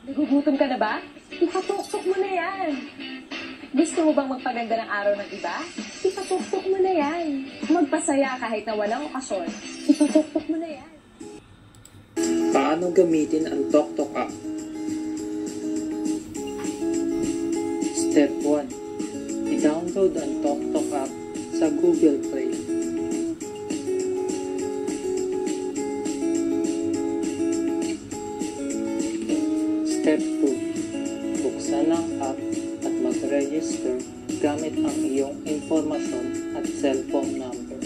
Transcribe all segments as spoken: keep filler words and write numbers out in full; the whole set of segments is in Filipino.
Nagugutom ka na ba? Ipatuktok mo na yan. Gusto mo bang magpaganda ng araw ng iba? Ipatuktok mo na yan. Magpasaya kahit na walang okasyon. Ipatuktok mo na yan. Paano gamitin ang TokTok app? Step one. I-download ang TokTok app sa Google Play. Step two. Buksan ang app at mag-register gamit ang iyong impormasyon at cellphone number.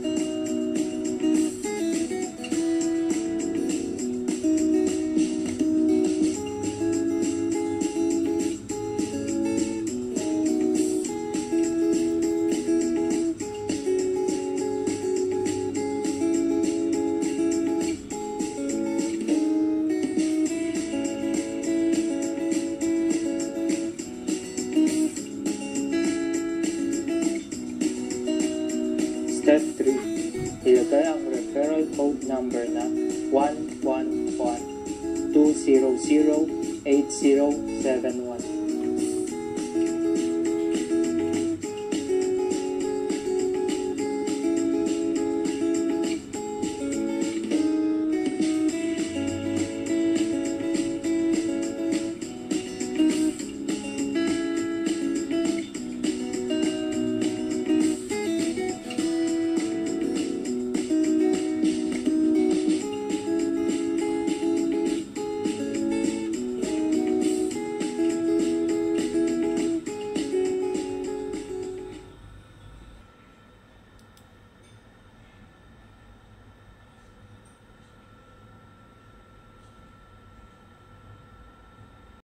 Step three. Ilagay ang referral code number na one one one two zero zero eight zero seven one.